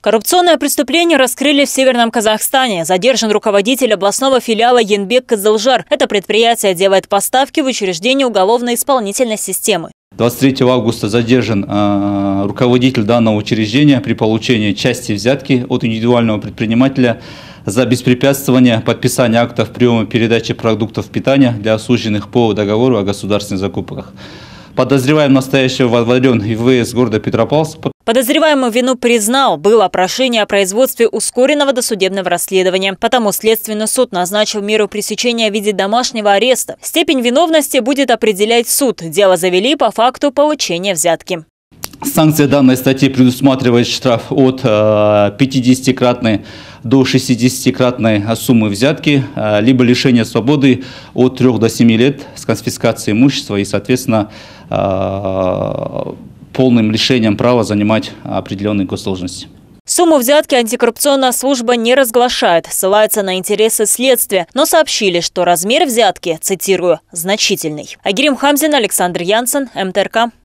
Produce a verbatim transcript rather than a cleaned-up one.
Коррупционное преступление раскрыли в Северном Казахстане. Задержан руководитель областного филиала Енбек Кызылжар. Это предприятие делает поставки в учреждение уголовно-исполнительной системы. двадцать третьего августа задержан э, руководитель данного учреждения при получении части взятки от индивидуального предпринимателя за беспрепятствование подписания актов приема и передачи продуктов питания для осужденных по договору о государственных закупках. Подозреваемый настоящего водворен в ВС города Петропавловск. Подозреваемый вину признал. Было прошение о производстве ускоренного досудебного расследования. Потому Следственный суд назначил меру пресечения в виде домашнего ареста. Степень виновности будет определять суд. Дело завели по факту получения взятки. Санкция данной статьи предусматривает штраф от пятидесятикратной до шестидесятикратной суммы взятки, либо лишение свободы от трёх до семи лет с конфискацией имущества и, соответственно, полным лишением права занимать определенные госдолжности. Сумму взятки антикоррупционная служба не разглашает, ссылается на интересы следствия, но сообщили, что размер взятки, цитирую, значительный. Агирим Хамзин, Александр Янсен, МТРК.